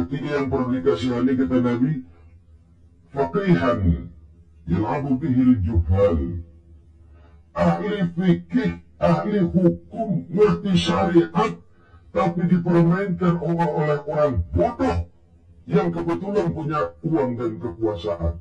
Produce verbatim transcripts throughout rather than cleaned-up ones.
ketiga yang perlu dikasihani kata Nabi, faqihan yal'abu bihil juhal, ahli fikih, ahli hukum, ngerti syariat, tapi dipermainkan oleh orang bodoh yang kebetulan punya uang dan kekuasaan.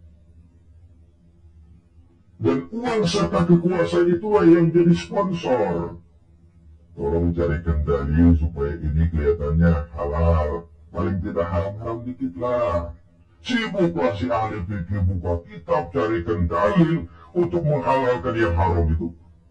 Dan uang serta kekuasaan itulah yang jadi sponsor. Tolong carikan dalil supaya ini kelihatannya halal. Paling tidak haram-haram dikit lah. Sibuklah si ahli fikih buka kitab carikan dalil untuk menghalalkan yang haram itu.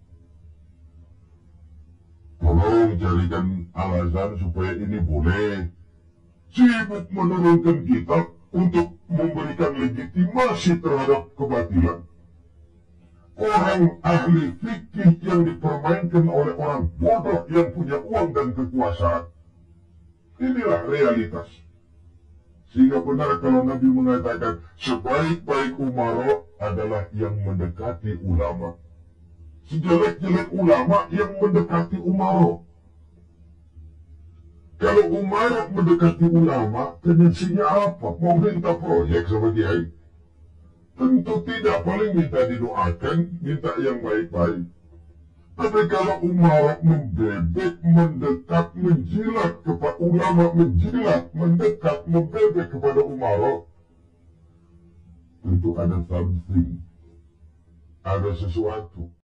Tolong carikan alasan supaya ini boleh. Sibuk menurunkan kitab untuk memberikan legitimasi terhadap kebatilan. Orang ahli fikih yang dipermainkan oleh orang bodoh yang punya uang dan kekuasaan. Inilah realitas. Sehingga benar kalau Nabi mengatakan sebaik-baik umara adalah yang mendekati ulama. Sejelek-jelek ulama yang mendekati umara. Kalau umara mendekati ulama, tendensinya apa? Mau minta proyek sama kiai? Tentu tidak, paling minta didoakan, minta yang baik-baik. Tapi kalau umara membebek, mendekat, menjilat kepada ulama, menjilat, mendekat, membebek kepada umara, tentu ada something, ada sesuatu.